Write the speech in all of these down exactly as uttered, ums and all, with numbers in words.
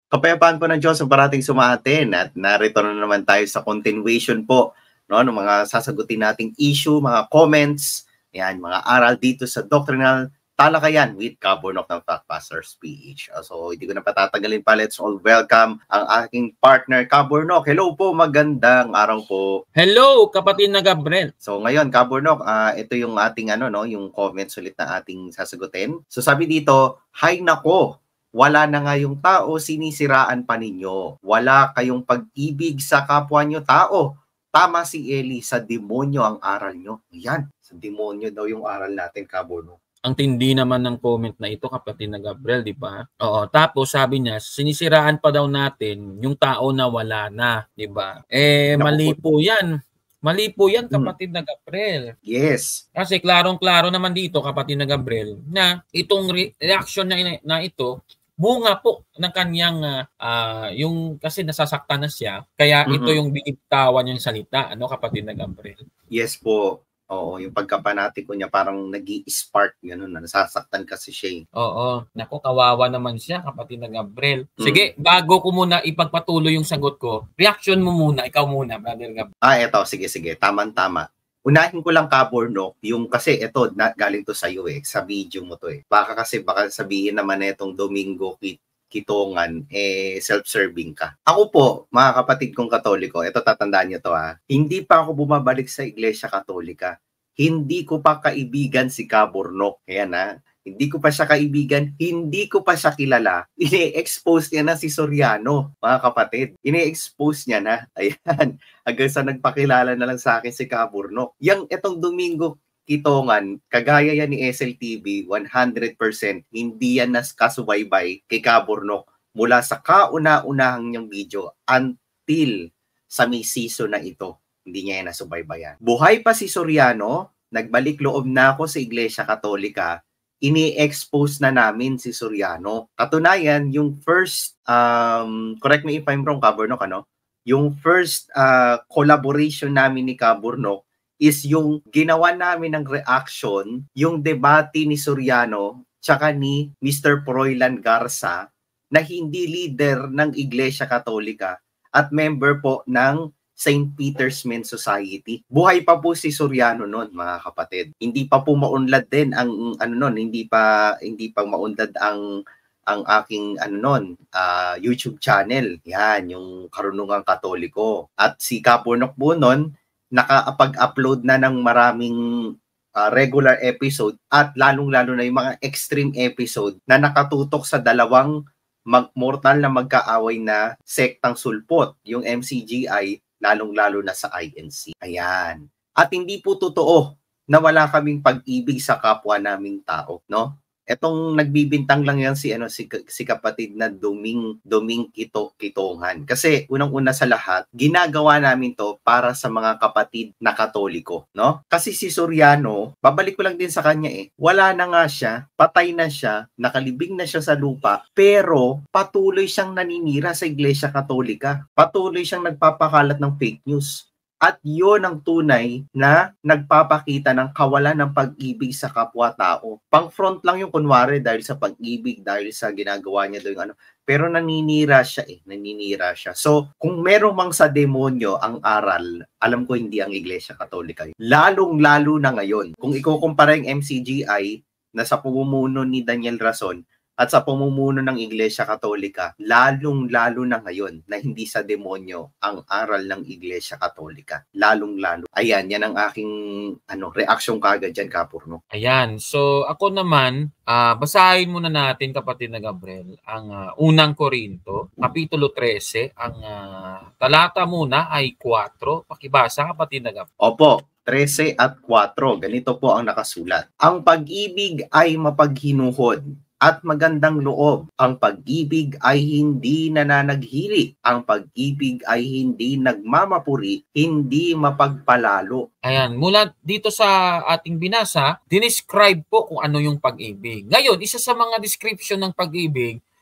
Kapayapaan po ng Diyos ang parating sumaatin at narito na naman tayo sa continuation po no, ng mga sasagutin nating issue, mga comments, yan, mga aral dito sa Doctrinal Talakayan with Kaburnok ng Fact-Pastors P H. So, hindi ko na patatagalin pa. Let's all welcome ang aking partner, Kaburnok. Hello po, magandang araw po. Hello, kapatid na Gabriel. So, ngayon, Kaburnok, uh, ito yung ating ano, no, yung comments ulit na ating sasagutin. So, sabi dito, hay nako, wala na nga yung tao, sinisiraan pa ninyo. Wala kayong pag-ibig sa kapwa nyo tao. Tama si Eli, sa demonyo ang aral nyo. Yan, sa demonyo daw yung aral natin, Kaburnok. Ang tindi naman ng comment na ito, kapatid na Gabriel, di ba? Oo, tapos sabi niya, sinisiraan pa daw natin yung tao na wala na, di ba? Eh, Naku, mali po yan. Mali po yan, kapatid na Gabriel. Yes. Kasi klarong-klaro naman dito, kapatid na Gabriel, na itong re- reaction na, na ito, bunga po ng kanyang, uh, yung kasi nasasaktan na siya, kaya mm-hmm. ito yung binitawan yung salita, ano kapatid na Gabriel? Yes po. Oo, yung pagkapanatiko niya parang nag-i-spark, gano'n, na nasasaktan kasi siya. Oo, naku, kawawa naman siya, kapatid na Gabriel. Sige, mm. bago ko muna ipagpatuloy yung sagot ko, reaction mo muna, ikaw muna, brother Gabriel. Ah, eto, sige, sige, tama-tama. Unahin ko lang, Kaburnok, yung kasi ito, na, galing to sa iyo eh, sa video mo to eh. Baka kasi, baka sabihin naman itong Domingo Kitongan, eh, self-serving ka. Ako po, mga kapatid kong Katoliko, ito tatandaan niyo to ha, hindi pa ako bumabalik sa Iglesia Katolika. Hindi ko pa kaibigan si Kaburnok. Ayan ha, hindi ko pa siya kaibigan, hindi ko pa siya kilala. Ini-expose niya na si Soriano, mga kapatid. Ini-expose niya na. Ayan, hanggang sa nagpakilala na lang sa akin si Kaburnok. Yang etong Domingo Kitongan, kagaya yan ni S L T V, one hundred percent hindi yan nakasubaybay kay Kaburnok mula sa kauna-unahang niyang video until sa may season na ito. Hindi niya yan nasubaybayan. Buhay pa si Soriano, nagbalik loob na ako sa Iglesia Katolika, ini-expose na namin si Soriano. Katunayan, yung first, um, correct me if I'm wrong, Kaburnok, ano? Yung first uh, collaboration namin ni Kaburnok is yung ginawa namin ng reaction, yung debate ni Soriano tsaka ni Mister Froilan Garza na hindi leader ng Iglesia Katolika at member po ng Saint Peter's Men's Society. Buhay pa po si Soriano noon, mga kapatid. Hindi pa po maunlad din ang ano noon, hindi pa hindi pa maunlad ang ang aking ano noon, uh, YouTube channel. Yan, yung Karunungang Katoliko. At si Kaburnok po noon nakapag-upload na ng maraming uh, regular episode at lalong-lalo na yung mga extreme episode na nakatutok sa dalawang mag- mortal na magkaaway na sektang sulpot, yung M C G I, lalong-lalo na sa I N C. Ayan. At hindi po totoo na wala kaming pag-ibig sa kapwa naming tao, no? Etong nagbibintang lang yan si ano si, si kapatid na Doming Doming Kito Kitongan. Kasi unang-una sa lahat, ginagawa namin to para sa mga kapatid na Katoliko, no? Kasi si Soriano, babalik ko lang din sa kanya eh. Wala na nga siya, patay na siya, nakalibing na siya sa lupa, pero patuloy siyang naninira sa Iglesia Katolika. Patuloy siyang nagpapakalat ng fake news. At yun ang tunay na nagpapakita ng kawalan ng pag-ibig sa kapwa-tao. Pang-front lang yung kunwari dahil sa pag-ibig, dahil sa ginagawa niya doon ano. Pero naninira siya eh, naninira siya. So, kung merong mang sa demonyo ang aral, alam ko hindi ang Iglesia Katolika. Lalong-lalo na ngayon. Kung ikukumpara yung M C G I na sa pamumuno ni Daniel Rason, at sa pamumuno ng Iglesia Katolika, lalong-lalo na ngayon na hindi sa demonyo ang aral ng Iglesia Katolika. Lalong-lalo. Ayan, yan ang aking ano, reaksyon kagad dyan, Kapurno. Ayan, so ako naman, uh, basahin muna natin, kapatid na Gabriel, ang uh, unang Korinto, Kapitulo thirteen, ang uh, talata muna ay four. Pakibasa, kapatid na Gabriel. Opo. thirteen at four. Ganito po ang nakasulat. Ang pag-ibig ay mapaghinuhod at magandang loob. Ang pag-ibig ay hindi nananaghili. Ang pag-ibig ay hindi nagmamapuri, hindi mapagpalalo. Ayan, mula dito sa ating binasa, dinescribe po kung ano yung pag-ibig. Ngayon, isa sa mga description ng pag-ibig,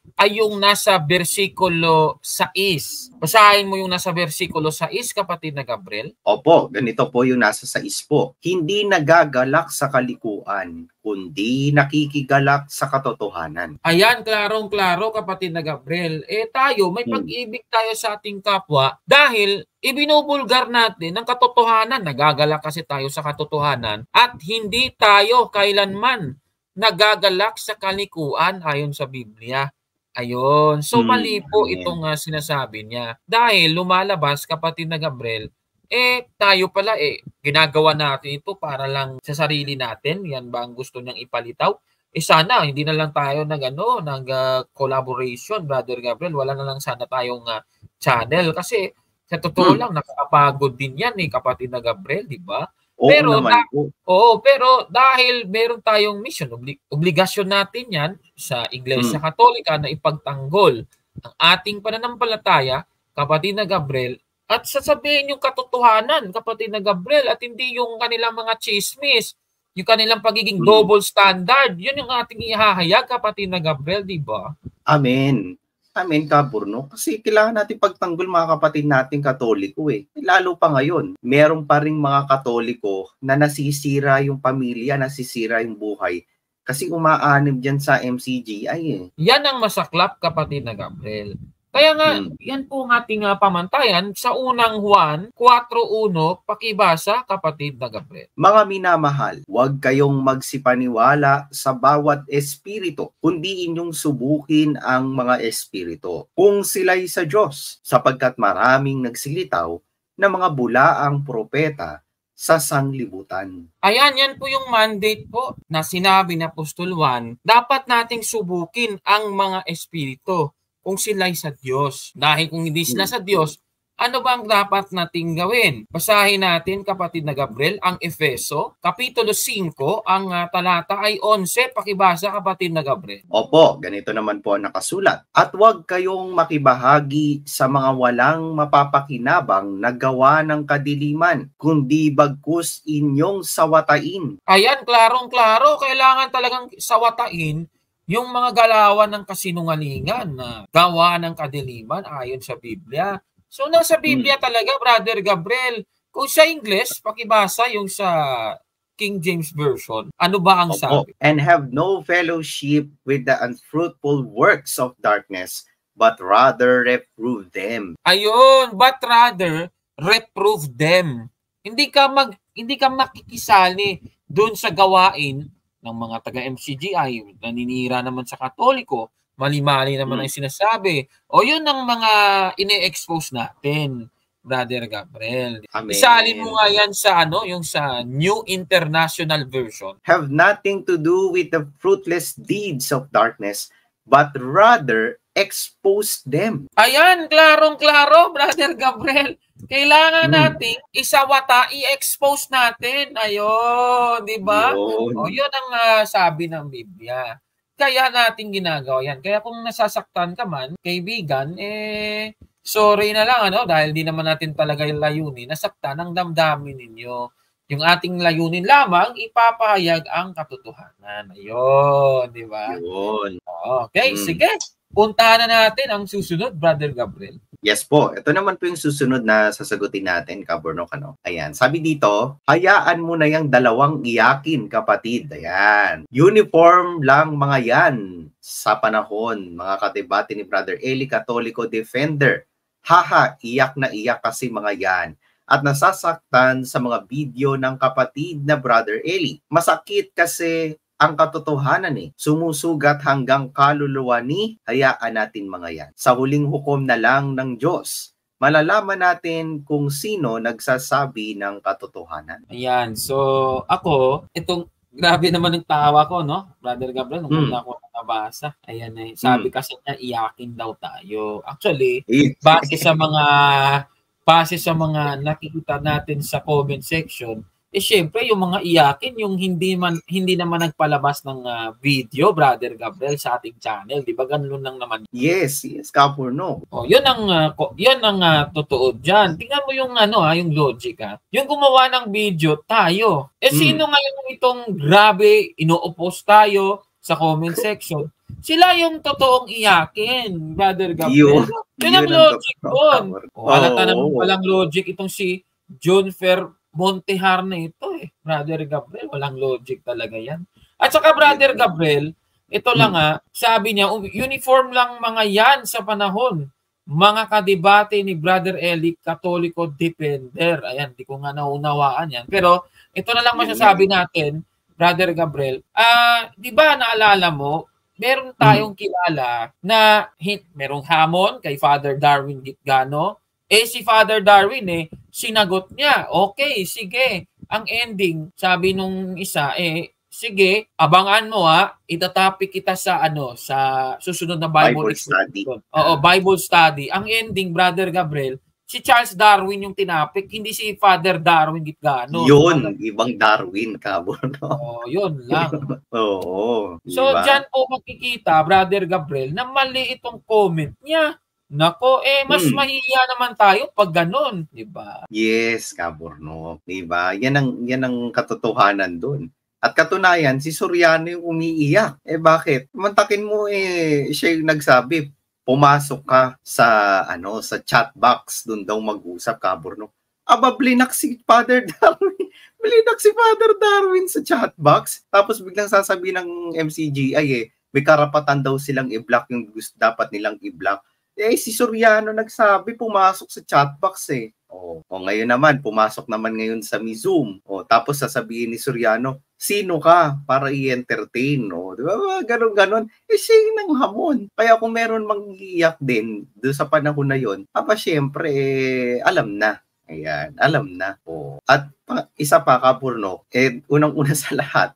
ay yung nasa versikulo sais. Basahin mo yung nasa versikulo sais, kapatid na Gabriel. Opo, ganito po yung nasa sais po. Hindi nagagalak sa kalikuan, kundi nakikigalak sa katotohanan. Ayan, klarong-klaro, kapatid na Gabriel. Eh tayo, may pag-ibig tayo sa ating kapwa dahil ibinubulgar natin ang katotohanan. Nagagalak kasi tayo sa katotohanan at hindi tayo kailanman nagagalak sa kalikuan ayon sa Biblia. Ayun. So, mali po itong uh, sinasabi niya. Dahil lumalabas, kapatid na Gabriel, eh, tayo pala, eh, ginagawa natin ito para lang sa sarili natin. Yan ba ang gusto niyang ipalitaw? Eh, sana, hindi na lang tayo nag, ano, nag uh, collaboration, Brother Gabriel. Wala na lang sana tayong uh, channel. Kasi, sa totoo hmm. lang, nakakapagod din yan, eh, kapatid na Gabriel, di ba? Oo pero naman na, po. Oo, pero dahil meron tayong mission, oblig, obligasyon natin yan sa Iglesia Hmm. Katolika na ipagtanggol ang ating pananampalataya, kapatid na Gabriel, at sasabihin yung katotohanan, kapatid na Gabriel, at hindi yung kanilang mga chismis, yung kanilang pagiging Hmm. double standard. Yun yung ating ihahayag, kapatid na Gabriel, di ba? Amen. Amen, Kaburno. Kasi kailangan natin pagtanggol mga kapatid nating Katoliko eh. Lalo pa ngayon, meron pa ring mga Katoliko na nasisira yung pamilya, nasisira yung buhay. Kasi umaanim dyan sa M C G I eh. Yan ang masaklap, kapatid na Gabriel. Kaya nga, hmm. yan po ang ating uh, pamantayan sa unang Juan four one, pakibasa, kapatid na Gabriel. Mga minamahal, huwag kayong magsipaniwala sa bawat espiritu, kundi inyong subukin ang mga espiritu kung sila'y sa Diyos, sapagkat maraming nagsilitaw na mga bulaang propeta sa sanglibutan. Ayan, yan po yung mandate po na sinabi ni Apostol Juan. Dapat nating subukin ang mga espiritu kung sila'y sa Diyos. Dahil kung hindi sila sa Diyos, ano bang dapat nating gawin? Basahin natin, kapatid na Gabriel, ang Efeso, Kapitulo five, ang uh, talata ay eleven, pakibasa, kapatid na Gabriel. Opo, ganito naman po ang nakasulat. At huwag kayong makibahagi sa mga walang mapapakinabang na gawa ng kadiliman, kundi bagkus inyong sawatain. Ayan, klarong-klaro, kailangan talagang sawatain yung mga galawan ng kasinungalingan na gawa ng kadiliman ayon sa Biblia. So, nasa Biblia talaga, Brother Gabriel. Kung sa English, pakibasa yung sa King James Version. Ano ba ang Opo. sabi? And have no fellowship with the unfruitful works of darkness, but rather reprove them. Ayun, but rather reprove them. Hindi ka mag hindi ka makikisali doon sa gawain ng mga taga-M C G I, naninira naman sa Katoliko, mali-mali naman hmm. ang sinasabi. O yun ang mga ine-expose natin, Brother Gabriel. Amen. Isalin mo nga yan sa ano, yung sa New International Version. Have nothing to do with the fruitless deeds of darkness, but rather expose them. Ayan, klarong-klaro, Brother Gabriel. Kailangan hmm. nating isawata, i-expose natin. Ayun, di ba? O yun ang uh, sabi ng Biblia. Kaya natin ginagawa yan. Kaya kung nasasaktan ka man, kaibigan, eh, sorry na lang, ano, dahil di naman natin talaga yung layunin, nasaktan ang damdamin ninyo. Yung ating layunin lamang, ipapahayag ang katotohanan. Ayun, di ba? Ayun. Okay, hmm. sige. Puntahan na natin ang susunod, Brother Gabriel. Yes po. Ito naman po yung susunod na sasagutin natin, Kabornok. Ano? Ayan. Sabi dito, hayaan mo na yung dalawang iyakin, kapatid. Ayan. Uniform lang mga yan sa panahon, mga kadebate ni Brother Eli, Katoliko Defender. Haha, iyak na iyak kasi mga yan. At nasasaktan sa mga video ng kapatid na Brother Eli. Masakit kasi ang katotohanan eh, sumusugat hanggang kaluluwa ni, hayaan natin mga yan. Sa huling hukom na lang ng Diyos, malalaman natin kung sino nagsasabi ng katotohanan. Ayan, so ako, itong, grabe naman ang tawa ko, no? Brother Gabriel, nung una mm. ako nakabasa, ayan eh, sabi mm. kasi niya, iyakin daw tayo. Actually, base sa mga, base sa mga nakikita natin sa comment section, eh syempre yung mga iyakin, yung hindi man hindi naman nagpalabas ng uh, video, Brother Gabriel, sa ating channel, di ba? Ganun lang naman. Yes, yes, Kaporno. Oh, yun ang uh, yun ang uh, totoo diyan. Tingnan mo yung ano ha, yung logic ha. Yung gumawa ng video, tayo. Eh sino mm. ngayon itong grabe ino-oppose tayo sa comment section? Sila yung totoong iyakin, Brother Gabriel. Yun, yun ang yun ang logic totoo, doon. Kabor. O, halata Oo. naman walang logic itong si John Fer Montehar na ito eh. Brother Gabriel, walang logic talaga yan. At saka Brother Gabriel, ito lang ah, sabi niya, uniform lang mga yan sa panahon. Mga kadebate ni Brother Eli, Katoliko Defender. Ayan, di ko nga naunawaan yan. Pero ito na lang masasabi natin, Brother Gabriel. Ah, di ba naalala mo, meron tayong kilala na hit, merong hamon kay Father Darwin Gitgano. Eh si Father Darwin eh, sinagot niya, okay, sige. Ang ending, sabi nung isa, eh, sige, abangan mo ha, itatopic kita sa ano, sa susunod na Bible, Bible study. Oo, Bible study. Ang ending, Brother Gabriel, si Charles Darwin yung tinapik, hindi si Father Darwin Gitgano. Yun, diba? Ibang Darwin, Kabor. Oo, yun lang. Oo. So, diba? dyan po makikita, Brother Gabriel, na mali itong comment niya. Nako, eh, mas hmm. mahihiya naman tayo pag ganun, di ba? Yes, Kaborno, di ba? Yan ang, yan ang katotohanan dun. At katunayan, si Soriano yung umiiyak. Eh bakit? Mantakin mo eh, siya yung nagsabi, pumasok ka sa, ano, sa chat box, dun daw mag-usap, Kaborno. Aba, blinak si Father Darwin. Blinak si Father Darwin sa chat box. Tapos biglang sasabihin ng M C G I eh, may karapatan daw silang i-block yung gusto dapat nilang i-block. Eh, si Soriano nagsabi, pumasok sa chatbox eh. O, o ngayon naman, pumasok naman ngayon sa Zoom. O, tapos sasabihin ni Soriano, sino ka para i-entertain? O, di ba? Ganon-ganon. Eh, siya yung nang hamon. Kaya kung meron mang-iiyak din doon sa panahon na yon, aba, syempre, eh, alam na. Ayan, alam na. O. At isa pa, Kapurno, eh, unang-una sa lahat,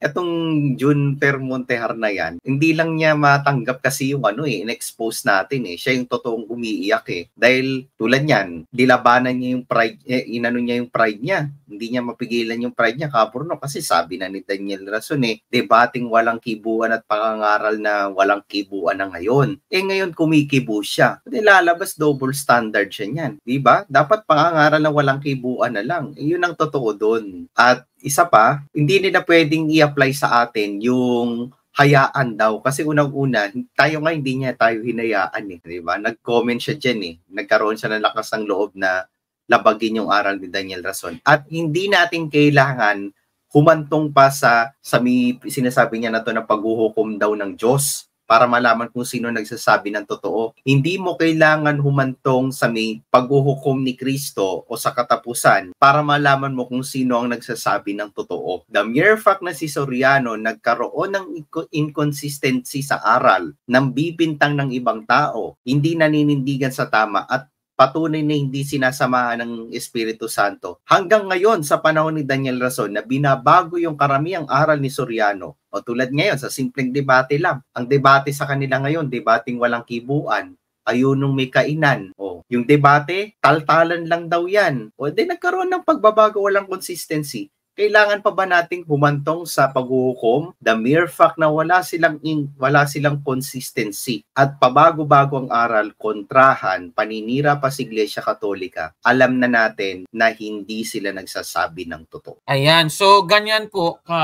etong June Fer Montehar na yan, hindi lang niya matanggap kasi yung ano eh, in-expose natin eh. Siya yung totoong umiiyak eh. Dahil tulad niyan, dilabanan niya yung pride, eh, inano niya yung pride niya. Hindi niya mapigilan yung pride niya, Kapurno, kasi sabi na ni Daniel Rason eh, debating walang kibuan at pangangaral na walang kibuan na ngayon. Eh ngayon kumikibu siya. Hindi lalabas double standard siya niyan. Diba? Dapat pangangaral na walang kibuan na lang. Eh, yun ang totoo doon. At isa pa, hindi nila pwedeng i-apply sa atin yung hayaan daw. Kasi unang-una, tayo nga hindi niya tayo hinayaan eh. Diba? Nag-comment siya dyan eh. Nagkaroon siya ng lakas ng loob na labagin yung aral ni Daniel Rason. At hindi natin kailangan humantong pa sa, sa may sinasabi niya na to na paghuhukom daw ng Diyos para malaman kung sino nagsasabi ng totoo. Hindi mo kailangan humantong sa may paghuhukom ni Kristo o sa katapusan para malaman mo kung sino ang nagsasabi ng totoo. The mere fact na si Soriano nagkaroon ng inconsistency sa aral, ng bibintang ng ibang tao, hindi naninindigan sa tama at patunay na hindi sinasamahan ng Espiritu Santo. Hanggang ngayon, sa panahon ni Daniel Rason, na binabago yung karamiang aral ni Soriano. O tulad ngayon, sa simpleng debate lang. Ang debate sa kanila ngayon, debating walang kibuan, ayunong may kainan. O, yung debate, taltalan lang daw yan. O, di nagkaroon ng pagbabago, walang consistency. Kailangan pa ba nating humantong sa paghuhukom? The mere fact na wala silang in, wala silang consistency at pabago-bago ang aral, kontrahan, paninira pa sa Iglesia Katolika, alam na natin na hindi sila nagsasabi ng totoo. Ayan, so ganyan po ka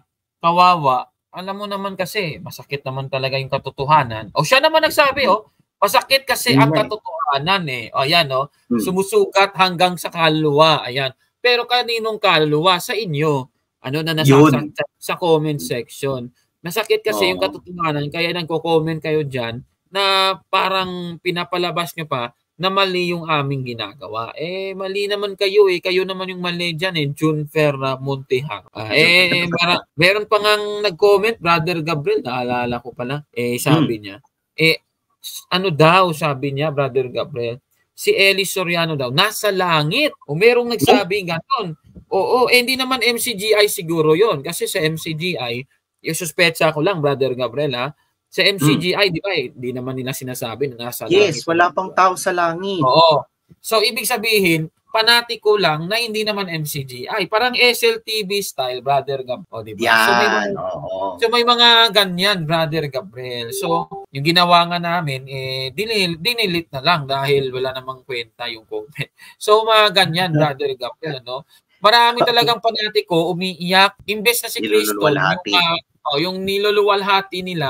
kawawa. Alam mo naman kasi, masakit naman talaga yung katotohanan. O siya naman nagsabi, oh, masakit kasi ang katotohanan eh. O ayan, oh, sumusukat hanggang sa kaluluwa. Ayan. Pero kaninong kaluluwa? Sa inyo. Ano na nasasakit sa comment section. Nasakit kasi oh. yung katotohanan, kaya nagko-comment kayo dyan na parang pinapalabas nyo pa na mali yung aming ginagawa. Eh, mali naman kayo eh. Kayo naman yung mali dyan eh. June Fer Montehar. Uh, eh, mara- meron pa ngang nag-comment, Brother Gabriel, naalala ko pala. Eh, sabi hmm. niya, eh, ano daw, sabi niya, Brother Gabriel, si Eli Soriano daw, nasa langit. O merong nagsabing gano'n. Oo, eh, hindi naman M C G I siguro yon. Kasi sa M C G I, yung suspetsa ko lang, Brother Gabriel, ha? Sa M C G I, hmm. di ba, eh, di naman nila sinasabi na nasa yes, langit. Yes, wala pang tao sa langit. Oo. So, ibig sabihin, panatiko lang na hindi naman M C G I. Parang S L T V style, Brother Gabriel. O, diba? Yan, so, may mga, oo. so, may mga ganyan, Brother Gabriel. So, yung ginawa nga namin, eh, dinil, dinilit na lang dahil wala namang kwenta yung comment. So, mga ganyan, Brother Gabriel, no? Marami talagang panatiko, umiiyak. Imbes na si Kristo, yung, uh, oh, yung niluluwalhati nila,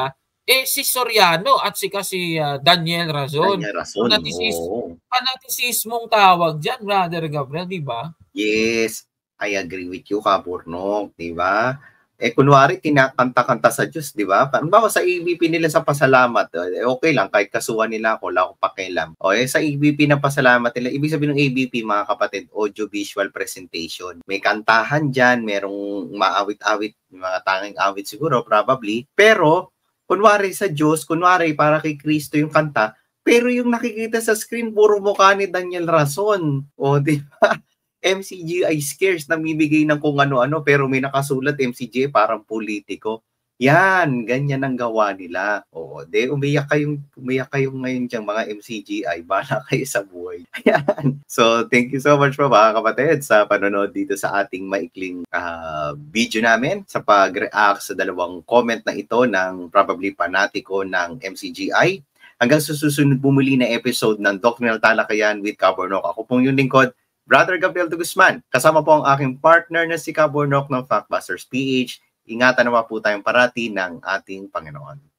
Eh, si Soriano at si kasi uh, Daniel Razon. Daniel Razon, Fanaticis oo. Fanatisismong tawag dyan, Brother Gabriel, di ba? Yes, I agree with you, Kaburnok, di ba? Eh, kunwari, tinakanta-kanta sa Diyos, di ba? Paano ba sa A B P nila sa pasalamat? Eh, okay lang, kahit kasuhan nila ako, wala akong pakialam. O, eh, sa A B P na pasalamat nila, ibig sabihin ng A B P, mga kapatid, audio-visual presentation. May kantahan dyan, merong maawit-awit, mga tanging awit siguro, probably. Pero, kunwari sa Diyos, kunwari para kay Kristo yung kanta, pero yung nakikita sa screen, puro mukha ni Daniel Razon. O, di ba? M C G I scares, namibigay ng kung ano-ano, pero may nakasulat M C G I parang politiko. Yan, ganyan ang gawa nila. Oo, de umiyak kayong, umiyak kayong ngayon diyang mga M C G I, bala kayo sa buhay. Ayan. So, thank you so much po mga kapatid sa panonood dito sa ating maikling uh, video namin sa pag-react sa dalawang comment na ito ng probably panatiko ng M C G I. Hanggang sa susunod bumuli na episode ng Doctrinal Talakayan with Kaburnok. Ako pong yung lingkod, Brother Gabriel de Guzman. Kasama po ang aking partner na si Kaburnok ng Factbusters P H. Ingatan naman po tayong parati ng ating Panginoon.